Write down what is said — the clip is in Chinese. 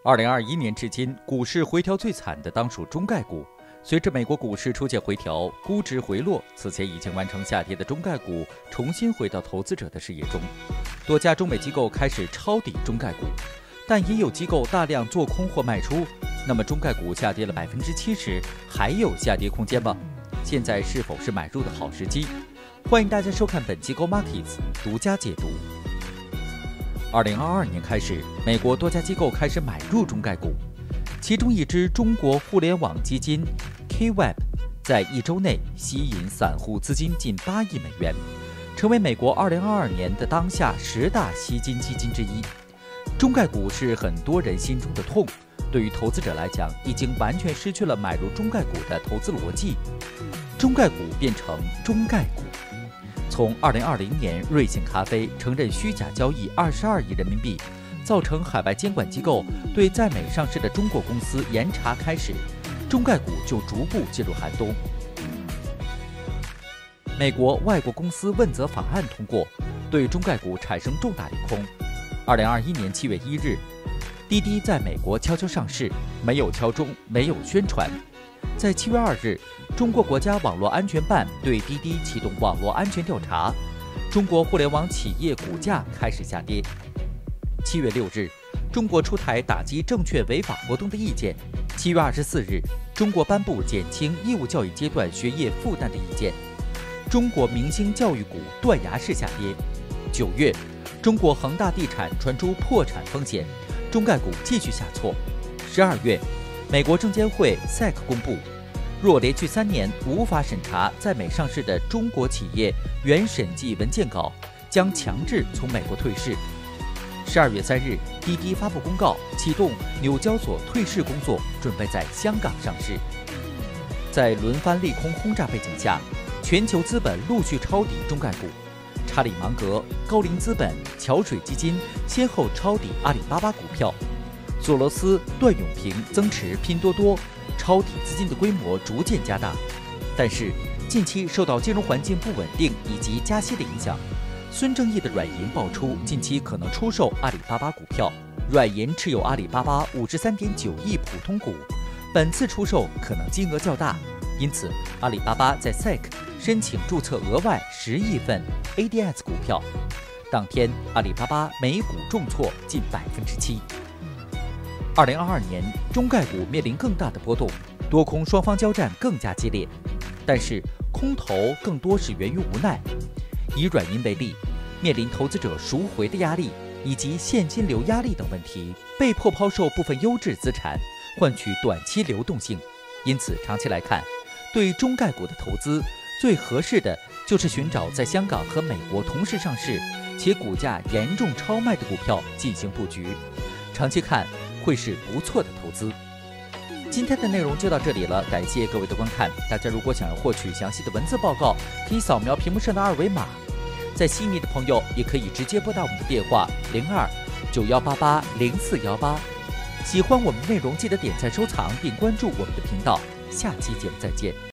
2021年至今，股市回调最惨的当属中概股。随着美国股市出现回调，估值回落，此前已经完成下跌的中概股重新回到投资者的视野中。多家中美机构开始抄底中概股，但也有机构大量做空或卖出。那么中概股下跌了70%，还有下跌空间吗？现在是否是买入的好时机？欢迎大家收看本期 Go Markets 独家解读。2022年开始，美国多家机构开始买入中概股，其中一支中国互联网基金 KWEB 在1周内吸引散户资金近8亿美元，成为美国2022年的当下10大吸金基金之一。中概股是很多人心中的痛，对于投资者来讲，已经完全失去了买入中概股的投资逻辑，中概股变成中概股。从2020年瑞幸咖啡承认虚假交易22亿人民币，造成海外监管机构对在美上市的中国公司严查开始，中概股就逐步进入寒冬。美国外国公司问责法案通过，对中概股产生重大利空。2021年7月1日，滴滴在美国悄悄上市，没有敲钟，没有宣传。在7月2日，中国国家网络安全办对滴滴启动网络安全调查，中国互联网企业股价开始下跌。7月6日，中国出台打击证券违法活动的意见。7月24日，中国颁布减轻义务教育阶段学业负担的意见。中国明星教育股断崖式下跌。9月，中国恒大地产传出破产风险，中概股继续下挫。12月，美国证监会 SEC 公布，若连续3年无法审查在美上市的中国企业原审计文件稿，将强制从美国退市。12月3日，滴滴发布公告，启动纽交所退市工作，准备在香港上市。在轮番利空轰炸背景下，全球资本陆续抄底中概股，查理芒格、高瓴资本、桥水基金先后抄底阿里巴巴股票，索罗斯、段永平增持拼多多，抄底资金的规模逐渐加大。但是近期受到金融环境不稳定以及加息的影响，孙正义的软银爆出近期可能出售阿里巴巴股票，软银持有阿里巴巴53.9亿普通股，本次出售可能金额较大，因此阿里巴巴在 SEC 申请注册额外10亿份 ADS 股票。当天阿里巴巴每股重挫近7%。2022年中概股面临更大的波动，多空双方交战更加激烈，但是空头更多是源于无奈。以软银为例，面临投资者赎回的压力以及现金流压力等问题，被迫抛售部分优质资产，换取短期流动性。因此长期来看，对中概股的投资最合适的就是寻找在香港和美国同时上市且股价严重超卖的股票进行布局，长期看会是不错的投资。今天的内容就到这里了，感谢各位的观看。大家如果想要获取详细的文字报告，可以扫描屏幕上的2维码。在悉尼的朋友也可以直接拨打我们的电话0291880418。喜欢我们的内容，记得点赞收藏并关注我们的频道。下期节目再见。